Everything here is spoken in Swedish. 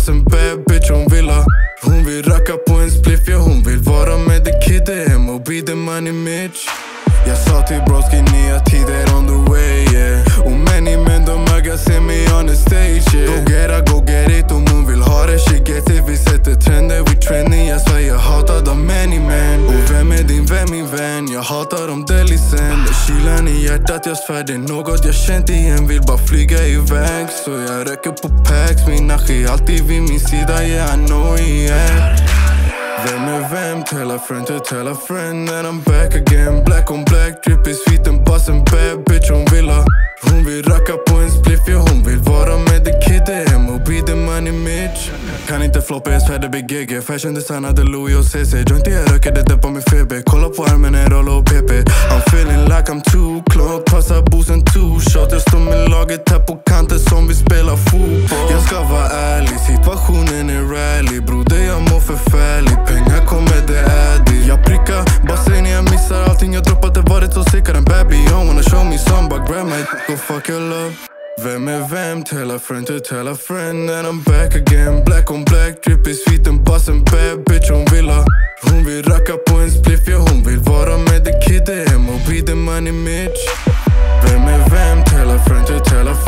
bossen, bad bitch hon vill ha. Hon vill racka på en spliff, ja hon vill vara med the kid, det är MOB, the money Mitch. Jag sa till broski, nya tider on the way, yeah. Och many men de öga ser mig on the stage, yeah. Go get it, om hon vill ha det, she get it. Vi sätter trender, we trending, jag svär jag hatar de many men. Och vem är din vän min vän? Jag hatar de delisen. Det kylan i hjärtat, jag svär det är något jag känt igen. Vill bara flyga iväg, så jag räcker på packs. Min nachi alltid vid min sida, yeah I know he är. Vem är vem? Tell a friend to tell a friend that I'm back again. Black on black, drip is sweet and bossen, bad bitch hon vill ha. Hon vill racka på en spliff, ja hon vill vara med the kid, det är MOB, the money Mitch. Kan inte floppa, jag svär det blir GG. Fashion designade Louis och CC. Joint jag röker, det dämpar min feber. Kolla på armen, en roll och PP. I'm feeling like I'm too close. Passar boosten too short. Jag står med laget här på kanten som vi spelar fotboll. Jag ska vara ärlig, situationen är rally. Broder jag mår förfärligt, pengar kommer det är det. Jag prickar, bara säg när jag missar allting. Jag droppat det varit så sickare än baby. You wanna show me some, but grab my go fuck your love. Vem är vem? Tell a friend to tell a friend that I'm back again. Black on black, drip is sweet and bossen, bad bitch hon vill ha. Hon vill racka på en spliff, ja hon vill vara med the kid, det är MOB, the money Mitch. Vem är vem? Tell a friend to tell a